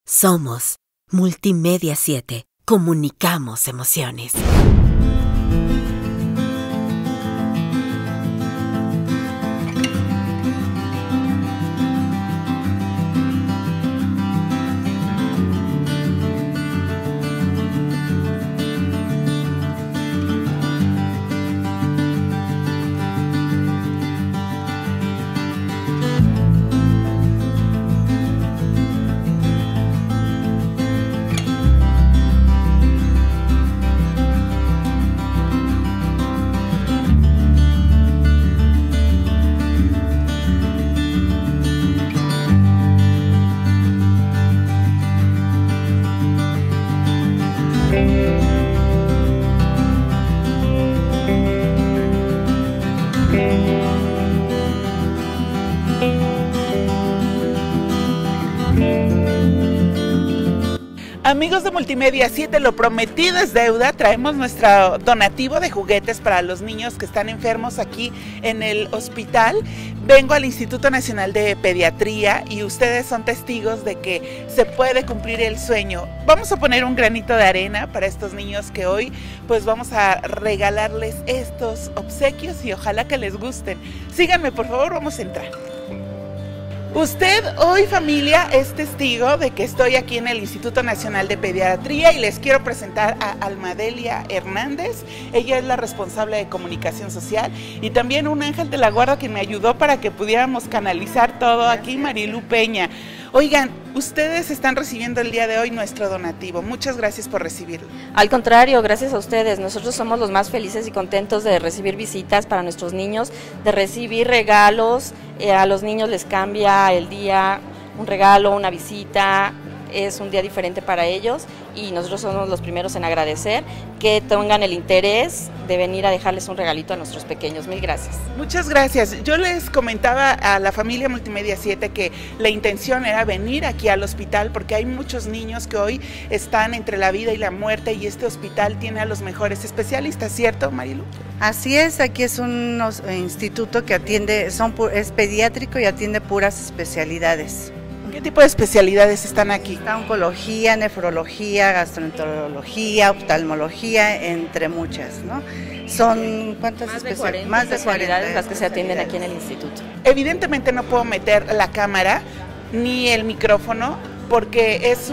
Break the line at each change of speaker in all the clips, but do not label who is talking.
Somos Multimedia 7. Comunicamos emociones.
Amigos de Multimedia 7, lo prometido es deuda. Traemos nuestro donativo de juguetes para los niños que están enfermos aquí en el hospital. Vengo al Instituto Nacional de Pediatría y ustedes son testigos de que se puede cumplir el sueño. Vamos a poner un granito de arena para estos niños que hoy pues vamos a regalarles estos obsequios y ojalá que les gusten. Síganme por favor, vamos a entrar. Usted hoy, familia, es testigo de que estoy aquí en el Instituto Nacional de Pediatría y les quiero presentar a Almadelia Hernández. Ella es la responsable de comunicación social y también un ángel de la guarda que me ayudó para que pudiéramos canalizar todo aquí, Marilu Peña. Oigan, ustedes están recibiendo el día de hoy nuestro donativo. Muchas gracias por recibirlo.
Al contrario, gracias a ustedes. Nosotros somos los más felices y contentos de recibir visitas para nuestros niños, de recibir regalos. A los niños les cambia el día, un regalo, una visita. Es un día diferente para ellos y nosotros somos los primeros en agradecer que tengan el interés de venir a dejarles un regalito a nuestros pequeños. Mil gracias.
Muchas gracias. Yo les comentaba a la familia Multimedia 7 que la intención era venir aquí al hospital porque hay muchos niños que hoy están entre la vida y la muerte y este hospital tiene a los mejores especialistas, ¿cierto, Marilu?
Así es, aquí es un instituto que atiende, es pediátrico y atiende puras especialidades.
¿Qué tipo de especialidades están aquí?
Está oncología, nefrología, gastroenterología, oftalmología, entre muchas, ¿no? Son ¿cuántas especialidades?
Más de 40 especialidades las que se atienden aquí en el instituto.
Evidentemente no puedo meter la cámara ni el micrófono porque es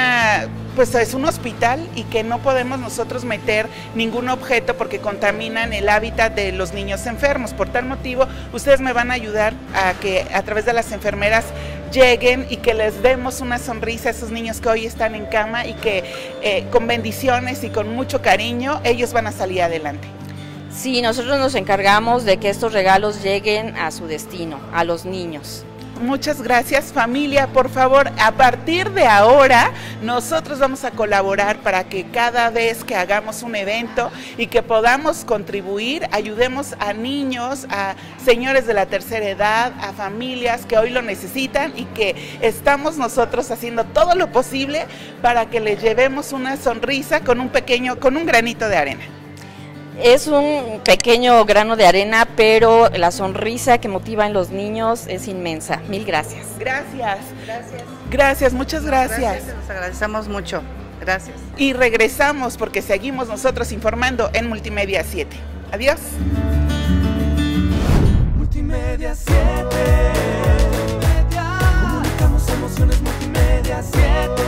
es un hospital y que no podemos nosotros meter ningún objeto porque contaminan el hábitat de los niños enfermos. Por tal motivo, ustedes me van a ayudar a que a través de las enfermeras lleguen y que les demos una sonrisa a esos niños que hoy están en cama y que con bendiciones y con mucho cariño ellos van a salir adelante.
Sí, nosotros nos encargamos de que estos regalos lleguen a su destino, a los niños.
Muchas gracias, familia. Por favor, a partir de ahora nosotros vamos a colaborar para que cada vez que hagamos un evento y que podamos contribuir, ayudemos a niños, a señores de la tercera edad, a familias que hoy lo necesitan y que estamos nosotros haciendo todo lo posible para que les llevemos una sonrisa con un granito de arena.
Es un pequeño grano de arena, pero la sonrisa que motiva en los niños es inmensa. Mil gracias.
Gracias. Gracias, muchas gracias.
Les agradecemos mucho. Gracias.
Y regresamos porque seguimos nosotros informando en Multimedia 7. Adiós.
Multimedia 7. Comunicamos emociones, Multimedia 7.